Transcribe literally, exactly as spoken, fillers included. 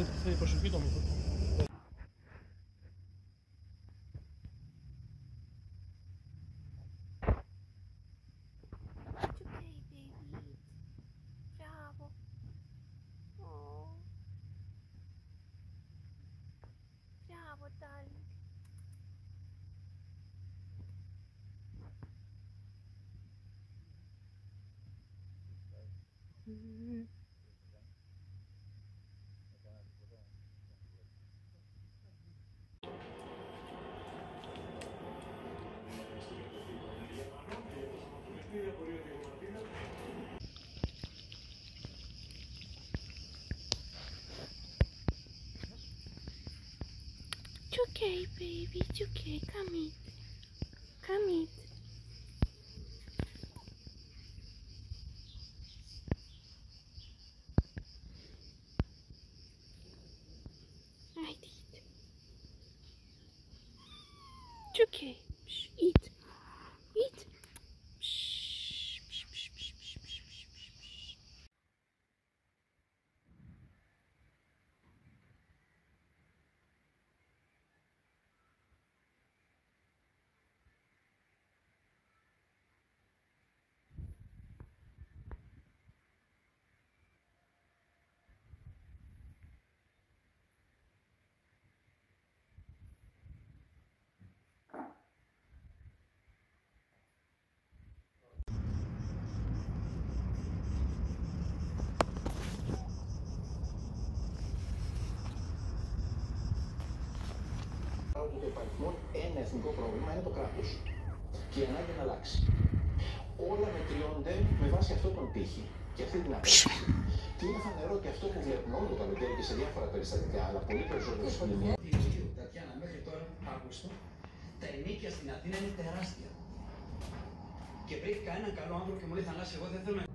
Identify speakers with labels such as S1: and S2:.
S1: η προσωπική το μύθο.
S2: Bravo, darling. Mm-hmm. It's okay, baby. It's okay. Come eat. Come eat. I did. It's okay. Shh, eat. Eat. Shh, shh, shh, shh, shh, shh, shh, shh.
S3: Το υπαριθμό ένα εθνικό πρόβλημα είναι το κράτος και η ανάγκη να αλλάξει. Όλα μετριώνται με βάση αυτόν τον πύχη και αυτή την άποψη. Και είναι φανερό και αυτό που βλέπουμε όλο το καλοκαίρι και σε διάφορα περιστατικά, αλλά πολύ περισσότερο στην κοινωνία.
S4: Τατιάνα, μέχρι τώρα, Αύγουστο, τα ενοίκια στην Αθήνα είναι τεράστια. Και βρήκα έναν καλό άνθρωπο και μου λέει: Θανάση, εγώ δεν θέλω να.